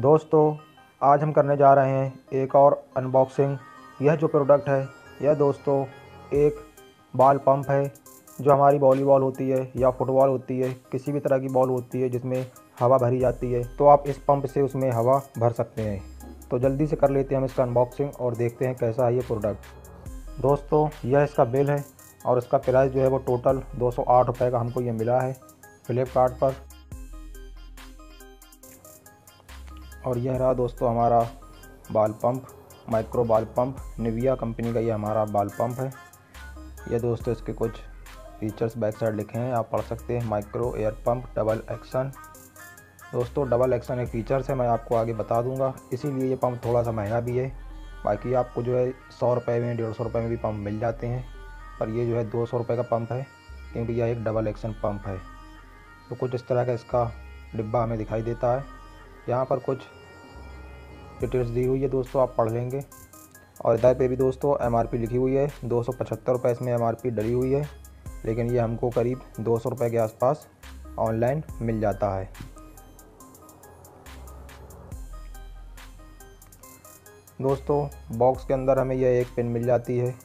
दोस्तों, आज हम करने जा रहे हैं एक और अनबॉक्सिंग। यह जो प्रोडक्ट है यह दोस्तों एक बॉल पंप है जो हमारी वॉलीबॉल होती है या फुटबॉल होती है, किसी भी तरह की बॉल होती है जिसमें हवा भरी जाती है, तो आप इस पंप से उसमें हवा भर सकते हैं। तो जल्दी से कर लेते हैं हम इसका अनबॉक्सिंग और देखते हैं कैसा है ये प्रोडक्ट। दोस्तों, यह इसका बिल है और इसका प्राइस जो है वो टोटल 208 रुपये का हमको ये मिला है फ्लिपकार्ट पर। और यह रहा दोस्तों हमारा ball pump, micro ball pump, Nivia company का ये हमारा बॉल पंप है। यह दोस्तों इसके कुछ फीचर्स बैक साइड लिखे हैं, आप पढ़ सकते हैं। Micro air pump double action. दोस्तों, डबल एक्शन एक फीचर्स है, मैं आपको आगे बता दूंगा, इसीलिए ये पंप थोड़ा सा महंगा भी है। बाकी आपको जो है 100 रुपये में, 150 रुपये में भी पंप मिल जाते हैं, पर ये जो है 200 रुपये का पंप है क्योंकि यह एक डबल एक्शन पंप है। तो कुछ इस तरह का इसका डिब्बा हमें दिखाई देता है। यहाँ पर कुछ डिटेल्स दी हुई है दोस्तों, आप पढ़ लेंगे। और इधर पे भी दोस्तों MRP लिखी हुई है, 275 रुपये इसमें MRP डली हुई है, लेकिन ये हमको करीब 200 रुपये के आसपास ऑनलाइन मिल जाता है। दोस्तों, बॉक्स के अंदर हमें यह एक पेन मिल जाती है।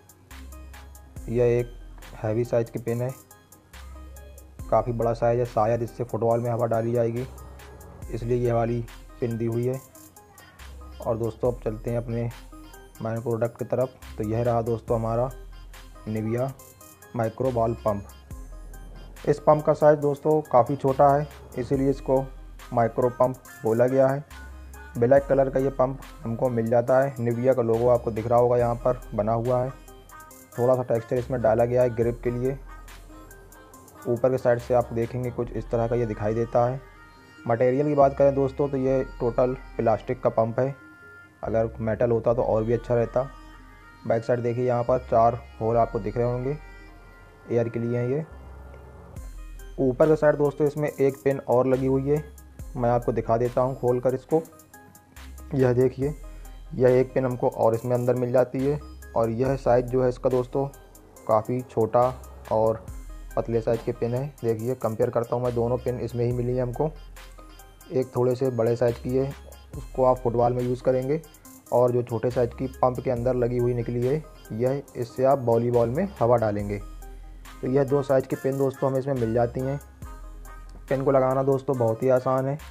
यह एक हैवी साइज़ की पेन है, काफ़ी बड़ा साइज़ है, शायद इससे फुटबॉल में हवा डाली जाएगी, इसलिए ये वाली पेन दी हुई है। और दोस्तों अब चलते हैं अपने मेन प्रोडक्ट की तरफ। तो यह रहा दोस्तों हमारा निविया माइक्रो बॉल पंप। इस पंप का साइज़ दोस्तों काफ़ी छोटा है, इसीलिए इसको माइक्रो पंप बोला गया है। ब्लैक कलर का ये पंप हमको मिल जाता है। निविया का लोगो आपको दिख रहा होगा, यहाँ पर बना हुआ है। थोड़ा सा टेक्सचर इसमें डाला गया है ग्रिप के लिए। ऊपर के साइड से आप देखेंगे कुछ इस तरह का ये दिखाई देता है। मटेरियल की बात करें दोस्तों तो ये टोटल प्लास्टिक का पंप है, अगर मेटल होता तो और भी अच्छा रहता। बैक साइड देखिए, यहाँ पर 4 होल आपको दिख रहे होंगे, एयर के लिए हैं ये। ऊपर के साइड दोस्तों इसमें एक पिन और लगी हुई है, मैं आपको दिखा देता हूँ खोल कर इसको। यह देखिए, यह एक पिन हमको और इसमें अंदर मिल जाती है। और यह साइज़ जो है इसका दोस्तों काफ़ी छोटा और पतले साइज़ के पिन है। देखिए, कंपेयर करता हूँ मैं, दोनों पिन इसमें ही मिली है हमको। एक थोड़े से बड़े साइज़ की है, उसको आप फुटबॉल में यूज़ करेंगे, और जो छोटे साइज़ की पंप के अंदर लगी हुई निकली है, यह इससे आप वॉलीबॉल में हवा डालेंगे। तो यह 2 साइज़ की पिन दोस्तों हमें इसमें मिल जाती हैं। पिन को लगाना दोस्तों बहुत ही आसान है।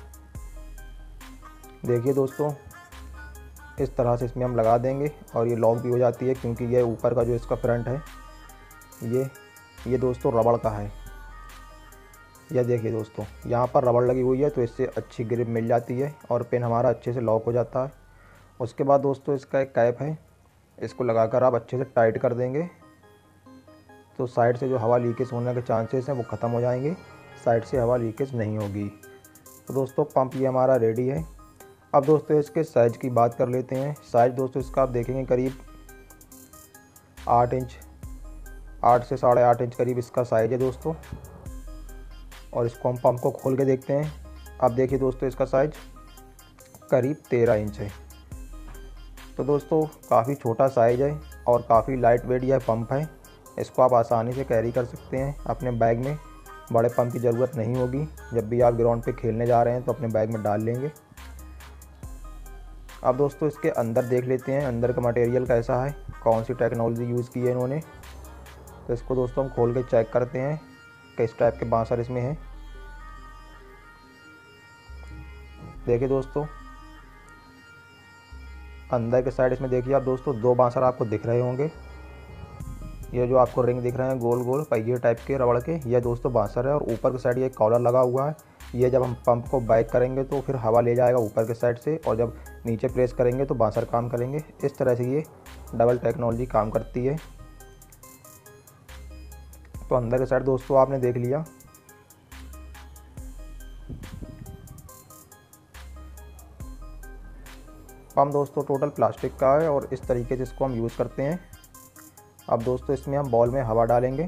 देखिए दोस्तों, इस तरह से इसमें हम लगा देंगे और ये लॉक भी हो जाती है, क्योंकि ये ऊपर का जो इसका फ्रंट है ये दोस्तों रबड़ का है। यह देखिए दोस्तों, यहाँ पर रबड़ लगी हुई है, तो इससे अच्छी ग्रिप मिल जाती है और पेन हमारा अच्छे से लॉक हो जाता है। उसके बाद दोस्तों इसका एक कैप है, इसको लगाकर आप अच्छे से टाइट कर देंगे, तो साइड से जो हवा लीकेज होने के चांसेस हैं वो ख़त्म हो जाएंगे, साइड से हवा लीकेज नहीं होगी। तो दोस्तों पंप ये हमारा रेडी है। अब दोस्तों इसके साइज़ की बात कर लेते हैं। साइज़ दोस्तों इसका आप देखेंगे करीब 8 इंच, 8 से 8.5 इंच करीब इसका साइज़ है दोस्तों। और इसको हम पंप को खोल के देखते हैं। आप देखिए दोस्तों, इसका साइज़ करीब 13 इंच है। तो दोस्तों काफ़ी छोटा साइज़ है और काफ़ी लाइट वेट यह पंप है। इसको आप आसानी से कैरी कर सकते हैं अपने बैग में, बड़े पंप की ज़रूरत नहीं होगी। जब भी आप ग्राउंड पे खेलने जा रहे हैं तो अपने बैग में डाल लेंगे। अब दोस्तों इसके अंदर देख लेते हैं, अंदर का मटेरियल कैसा है, कौन सी टेक्नोलॉजी यूज़ की है इन्होंने। तो इसको दोस्तों हम खोल के चेक करते हैं किस टाइप के बांसर इसमें हैं। देखिए दोस्तों, अंदर के साइड इसमें देखिए आप दोस्तों 2 बांसर आपको दिख रहे होंगे। ये जो आपको रिंग दिख रहे हैं गोल गोल पहिए टाइप के रबड़ के, ये दोस्तों बांसर है। और ऊपर के साइड ये कॉलर लगा हुआ है, ये जब हम पंप को बैक करेंगे तो फिर हवा ले जाएगा ऊपर के साइड से, और जब नीचे प्रेस करेंगे तो बांसर काम करेंगे। इस तरह से ये डबल टेक्नोलॉजी काम करती है। तो अंदर के साइड दोस्तों आपने देख लिया। पंप दोस्तों टोटल प्लास्टिक का है और इस तरीके से इसको हम यूज़ करते हैं। अब दोस्तों इसमें हम बॉल में हवा डालेंगे।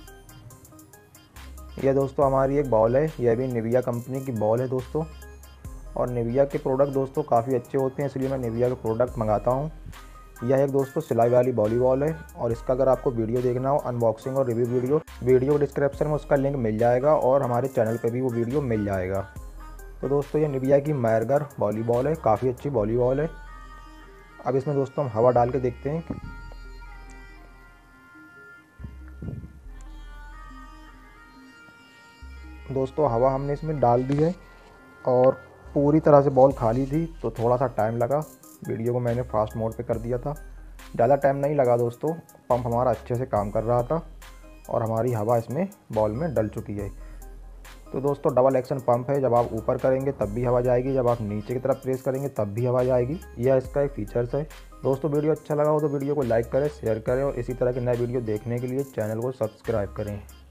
यह दोस्तों हमारी एक बॉल है, यह भी निविया कंपनी की बॉल है दोस्तों। और निविया के प्रोडक्ट दोस्तों काफ़ी अच्छे होते हैं, इसलिए मैं निविया के प्रोडक्ट मंगाता हूँ। यह एक दोस्तों सिलाई वाली वॉलीबॉल है, और इसका अगर आपको वीडियो देखना हो अनबॉक्सिंग और रिव्यू वीडियो डिस्क्रिप्शन में उसका लिंक मिल जाएगा, और हमारे चैनल पर भी वो वीडियो मिल जाएगा। तो दोस्तों ये निविया की मैरगर वॉलीबॉल है, काफ़ी अच्छी वॉलीबॉल है। अब इसमें दोस्तों हम हवा डाल के देखते हैं। दोस्तों हवा हमने इसमें डाल दी है और पूरी तरह से बॉल खाली थी तो थोड़ा सा टाइम लगा। वीडियो को मैंने फास्ट मोड पे कर दिया था, ज़्यादा टाइम नहीं लगा दोस्तों। पंप हमारा अच्छे से काम कर रहा था और हमारी हवा इसमें बॉल में डल चुकी है। तो दोस्तों डबल एक्शन पंप है, जब आप ऊपर करेंगे तब भी हवा जाएगी, जब आप नीचे की तरफ प्रेस करेंगे तब भी हवा जाएगी। यह इसका एक फीचर्स है। दोस्तों वीडियो अच्छा लगा हो तो वीडियो को लाइक करें, शेयर करें और इसी तरह के नए वीडियो देखने के लिए चैनल को सब्सक्राइब करें।